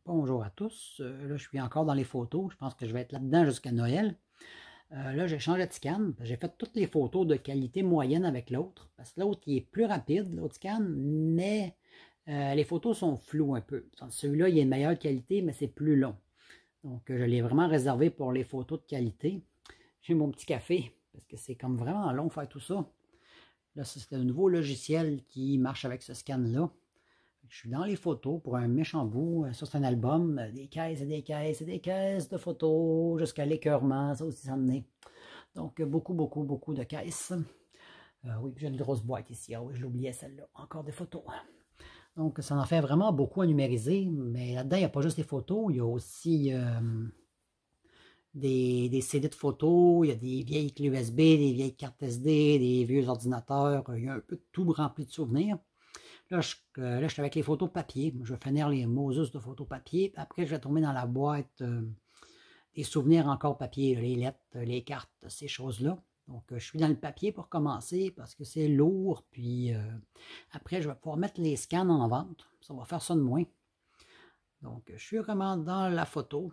Bonjour à tous. Là, je suis encore dans les photos. Je pense que je vais être là-dedans jusqu'à Noël. Là, j'ai changé de scan. J'ai fait toutes les photos de qualité moyenne avec l'autre. Parce que l'autre, il est plus rapide, l'autre scan, mais les photos sont floues un peu. Celui-là, il est de meilleure qualité, mais c'est plus long. Donc, je l'ai vraiment réservé pour les photos de qualité. J'ai mon petit café, parce que c'est comme vraiment long faire tout ça. Là, c'est un nouveau logiciel qui marche avec ce scan-là. Je suis dans les photos pour un méchant bout. Ça, c'est un album, des caisses et des caisses et des caisses de photos jusqu'à l'écœurement. Ça aussi, ça en est. Donc, beaucoup de caisses. Oui, j'ai une grosse boîte ici. Ah oui, je l'oubliais celle-là. Encore des photos. Donc, ça en fait vraiment beaucoup à numériser. Mais là-dedans, il n'y a pas juste des photos. Il y a aussi des CD de photos. Il y a des vieilles clés USB, des vieilles cartes SD, des vieux ordinateurs. Il y a un peu de tout rempli de souvenirs. Là, je suis avec les photos papier. Je vais finir les Moses de photos papier. Après, je vais tourner dans la boîte des souvenirs encore papier, les lettres, les cartes, ces choses-là. Donc, je suis dans le papier pour commencer parce que c'est lourd. Puis après, je vais pouvoir mettre les scans en vente. Ça va faire ça de moins. Donc, je suis vraiment dans la photo.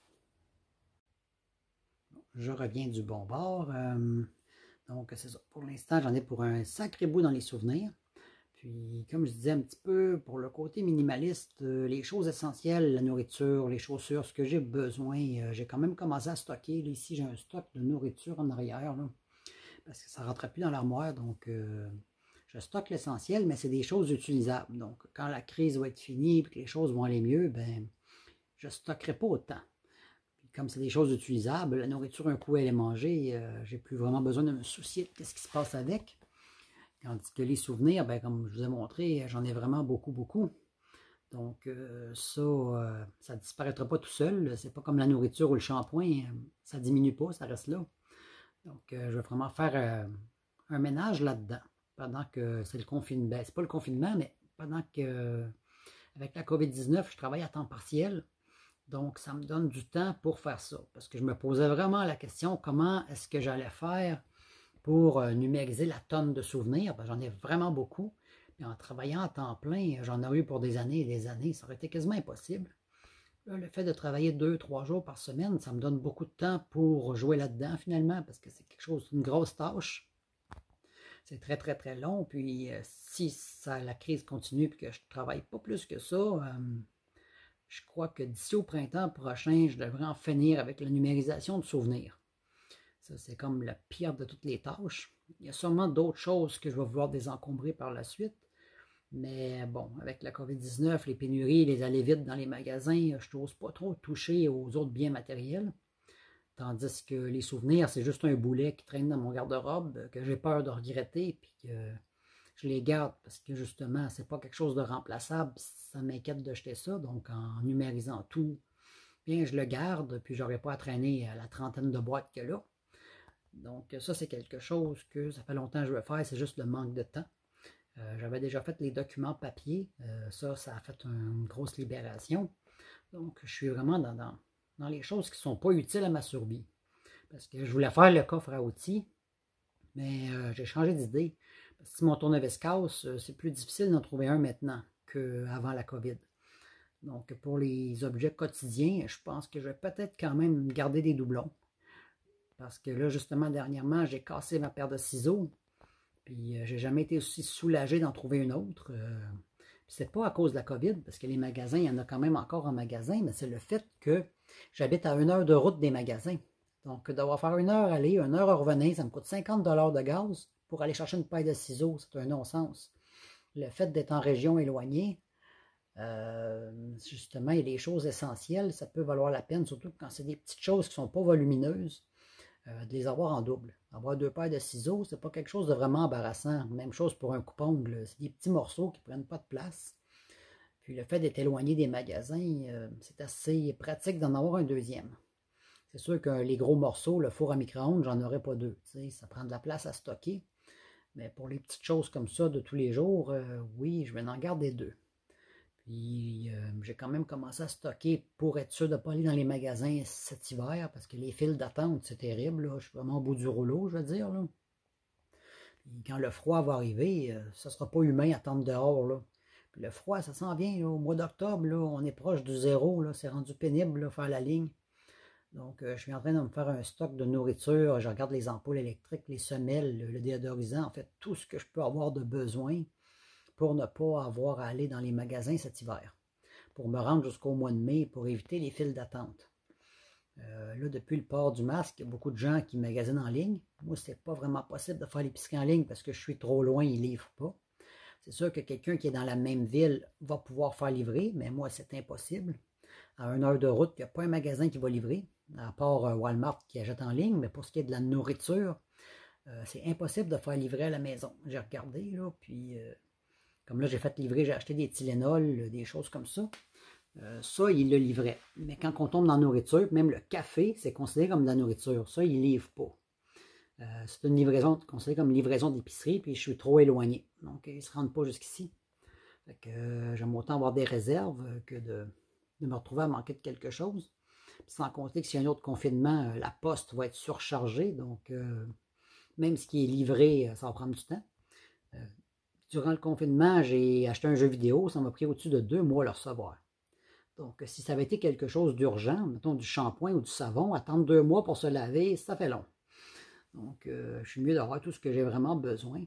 Je reviens du bon bord. Donc, c'est ça. Pour l'instant, j'en ai pour un sacré bout dans les souvenirs. Puis, comme je disais un petit peu, pour le côté minimaliste, les choses essentielles, la nourriture, les chaussures, ce que j'ai besoin, j'ai quand même commencé à stocker. Là, ici, j'ai un stock de nourriture en arrière, là, parce que ça ne rentrait plus dans l'armoire. Donc, je stocke l'essentiel, mais c'est des choses utilisables. Donc, quand la crise va être finie et que les choses vont aller mieux, ben, je ne stockerai pas autant. Puis, comme c'est des choses utilisables, la nourriture, un coup, elle est mangée, j'ai plus vraiment besoin de me soucier de ce qui se passe avec. Tandis que les souvenirs, ben, comme je vous ai montré, j'en ai vraiment beaucoup. Donc ça ne disparaîtra pas tout seul. C'est pas comme la nourriture ou le shampoing. Ça ne diminue pas, ça reste là. Donc je vais vraiment faire un ménage là-dedans. Pendant que c'est le confinement. Ben, c'est pas le confinement, mais pendant que avec la COVID-19, je travaille à temps partiel. Donc ça me donne du temps pour faire ça. Parce que je me posais vraiment la question, comment est-ce que j'allais faire pour numériser la tonne de souvenirs. Ben, j'en ai vraiment beaucoup. Puis en travaillant à temps plein, j'en ai eu pour des années et des années. Ça aurait été quasiment impossible. Là, le fait de travailler 2, 3 jours par semaine, ça me donne beaucoup de temps pour jouer là-dedans finalement, parce que c'est quelque chose, une grosse tâche. C'est très long. Puis si la crise continue et que je ne travaille pas plus que ça, je crois que d'ici au printemps prochain, je devrais en finir avec la numérisation de souvenirs. Ça, c'est comme la pire de toutes les tâches. Il y a sûrement d'autres choses que je vais vouloir désencombrer par la suite. Mais bon, avec la COVID-19, les pénuries, les allées vite dans les magasins, je n'ose pas trop toucher aux autres biens matériels. Tandis que les souvenirs, c'est juste un boulet qui traîne dans mon garde-robe, que j'ai peur de regretter, puis que je les garde parce que justement, c'est pas quelque chose de remplaçable. Ça m'inquiète de jeter ça. Donc, en numérisant tout, bien, je le garde, puis j'aurai pas à traîner à la trentaine de boîtes que là. Donc ça, c'est quelque chose que ça fait longtemps que je veux faire, c'est juste le manque de temps. J'avais déjà fait les documents papier, ça a fait une grosse libération. Donc je suis vraiment dans les choses qui ne sont pas utiles à ma survie. Parce que je voulais faire le coffre à outils, mais j'ai changé d'idée. Parce que si mon tournevis casse, c'est plus difficile d'en trouver un maintenant qu'avant la COVID. Donc pour les objets quotidiens, je pense que je vais peut-être quand même garder des doublons. Parce que là, justement, dernièrement, j'ai cassé ma paire de ciseaux. Puis, j'ai jamais été aussi soulagé d'en trouver une autre. Puis, c'est pas à cause de la COVID, parce que les magasins, il y en a quand même encore en magasin, mais c'est le fait que j'habite à 1 heure de route des magasins. Donc, d'avoir faire 1 heure aller, 1 heure revenir, ça me coûte 50 $ de gaz pour aller chercher une paire de ciseaux. C'est un non-sens. Le fait d'être en région éloignée, justement, il y a des choses essentielles, ça peut valoir la peine, surtout quand c'est des petites choses qui ne sont pas volumineuses. De les avoir en double. Avoir 2 paires de ciseaux, c'est pas quelque chose de vraiment embarrassant. Même chose pour un coupe-ongle. C'est des petits morceaux qui prennent pas de place. Puis le fait d'être éloigné des magasins, c'est assez pratique d'en avoir un deuxième. C'est sûr que les gros morceaux, le four à micro-ondes, j'en aurais pas deux. Ça prend de la place à stocker. Mais pour les petites choses comme ça de tous les jours, oui, je vais en garder 2. Puis j'ai quand même commencé à stocker pour être sûr de ne pas aller dans les magasins cet hiver parce que les files d'attente, c'est terrible. Là. Je suis vraiment au bout du rouleau, je veux dire. Là. Puis quand le froid va arriver, ça ne sera pas humain à attendre dehors. Là. Puis le froid, ça s'en vient. Là, au mois d'octobre, on est proche du zéro. C'est rendu pénible là, faire la ligne. Donc, je suis en train de me faire un stock de nourriture. Je regarde les ampoules électriques, les semelles, le déodorisant, en fait, tout ce que je peux avoir de besoin pour ne pas avoir à aller dans les magasins cet hiver. Pour me rendre jusqu'au mois de mai, pour éviter les files d'attente. Là, depuis le port du masque, il y a beaucoup de gens qui magasinent en ligne. Moi, c'est pas vraiment possible de faire l'épicerie en ligne parce que je suis trop loin, ils ne livrent pas. C'est sûr que quelqu'un qui est dans la même ville va pouvoir faire livrer, mais moi, c'est impossible. À 1 heure de route, il n'y a pas un magasin qui va livrer, à part Walmart qui achète en ligne, mais pour ce qui est de la nourriture, c'est impossible de faire livrer à la maison. J'ai regardé, là, puis comme là, j'ai fait livrer, j'ai acheté des Tylenol, des choses comme ça. Ça, il le livrait. Mais quand on tombe dans la nourriture, même le café, c'est considéré comme de la nourriture. Ça, il ne livre pas. C'est une livraison considérée comme une livraison d'épicerie, puis je suis trop éloigné. Donc, ils ne se rendent pas jusqu'ici. J'aime autant avoir des réserves que de me retrouver à manquer de quelque chose. Puis sans compter que s'il y a un autre confinement, la poste va être surchargée. Donc, même ce qui est livré, ça va prendre du temps. Durant le confinement, j'ai acheté un jeu vidéo. Ça m'a pris au-dessus de 2 mois à le recevoir. Donc, si ça avait été quelque chose d'urgent, mettons du shampoing ou du savon, attendre 2 mois pour se laver, ça fait long. Donc, je suis mieux d'avoir tout ce que j'ai vraiment besoin.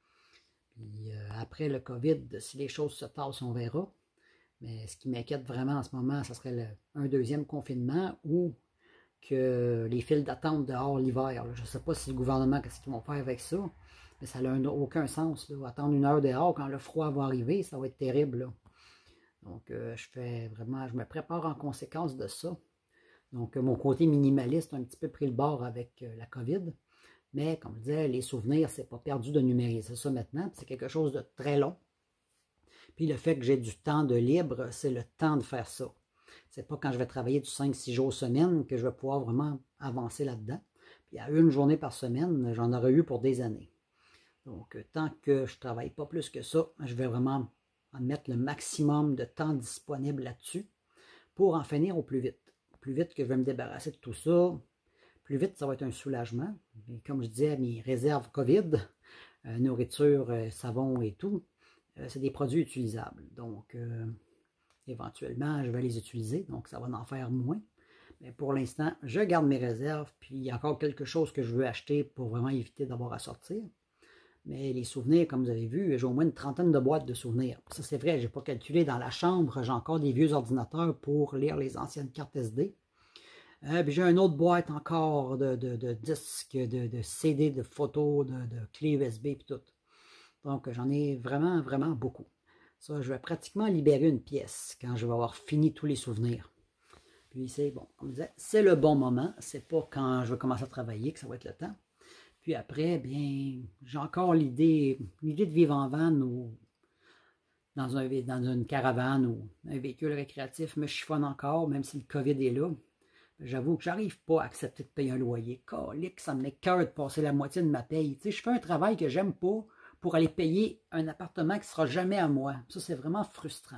Puis après le COVID, si les choses se tassent, on verra. Mais ce qui m'inquiète vraiment en ce moment, ce serait un deuxième confinement ou que les files d'attente dehors l'hiver. Je ne sais pas si le gouvernement, qu'est-ce qu'ils vont faire avec ça, mais ça n'a aucun sens. Là. Attendre 1 heure dehors quand le froid va arriver, ça va être terrible. Là. Donc, je me prépare en conséquence de ça. Donc, mon côté minimaliste a un petit peu pris le bord avec la COVID. Mais, comme je disais, les souvenirs, c'est pas perdu de numériser ça maintenant. C'est quelque chose de très long. Puis le fait que j'ai du temps de libre, c'est le temps de faire ça. C'est pas quand je vais travailler du 5-6 jours semaine que je vais pouvoir vraiment avancer là-dedans. Puis à 1 journée par semaine, j'en aurais eu pour des années. Donc, tant que je ne travaille pas plus que ça, je vais vraiment mettre le maximum de temps disponible là-dessus pour en finir au plus vite. Plus vite que je vais me débarrasser de tout ça, plus vite ça va être un soulagement. Et comme je disais, mes réserves COVID, nourriture, savon et tout, c'est des produits utilisables. Donc, éventuellement, je vais les utiliser, donc ça va en faire moins. Mais pour l'instant, je garde mes réserves, puis il y a encore quelque chose que je veux acheter pour vraiment éviter d'avoir à sortir. Mais les souvenirs, comme vous avez vu, j'ai au moins une trentaine de boîtes de souvenirs. Ça, c'est vrai, je n'ai pas calculé. Dans la chambre, j'ai encore des vieux ordinateurs pour lire les anciennes cartes SD. Puis j'ai une autre boîte encore de disques, de CD, de photos, de clés USB et tout. Donc, j'en ai vraiment, vraiment beaucoup. Ça, je vais pratiquement libérer une pièce quand je vais avoir fini tous les souvenirs. Puis c'est bon, comme je disais, c'est le bon moment. C'est pas quand je vais commencer à travailler que ça va être le temps. Puis après, bien, j'ai encore l'idée de vivre en van ou dans une caravane ou un véhicule récréatif me chiffonne encore, même si le COVID est là. J'avoue que j'arrive pas à accepter de payer un loyer. Calique, ça me m'écoeure de passer la moitié de ma paye. Tu sais, je fais un travail que j'aime pas pour aller payer un appartement qui ne sera jamais à moi. Ça, c'est vraiment frustrant.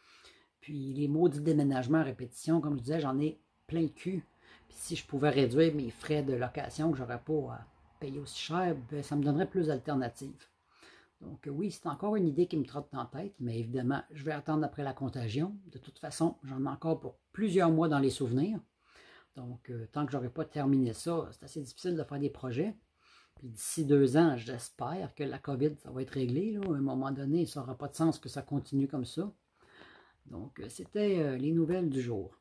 Puis les maudits déménagements à répétition, comme je disais, j'en ai plein le cul. Puis si je pouvais réduire mes frais de location que j'aurais pas à payer aussi cher, ben, ça me donnerait plus d'alternatives. Donc oui, c'est encore une idée qui me trotte dans la tête, mais évidemment, je vais attendre après la contagion. De toute façon, j'en ai encore pour plusieurs mois dans les souvenirs. Donc, tant que je n'aurai pas terminé ça, c'est assez difficile de faire des projets. Puis d'ici 2 ans, j'espère que la COVID, ça va être réglé. Là. À un moment donné, ça n'aura pas de sens que ça continue comme ça. Donc, c'était les nouvelles du jour.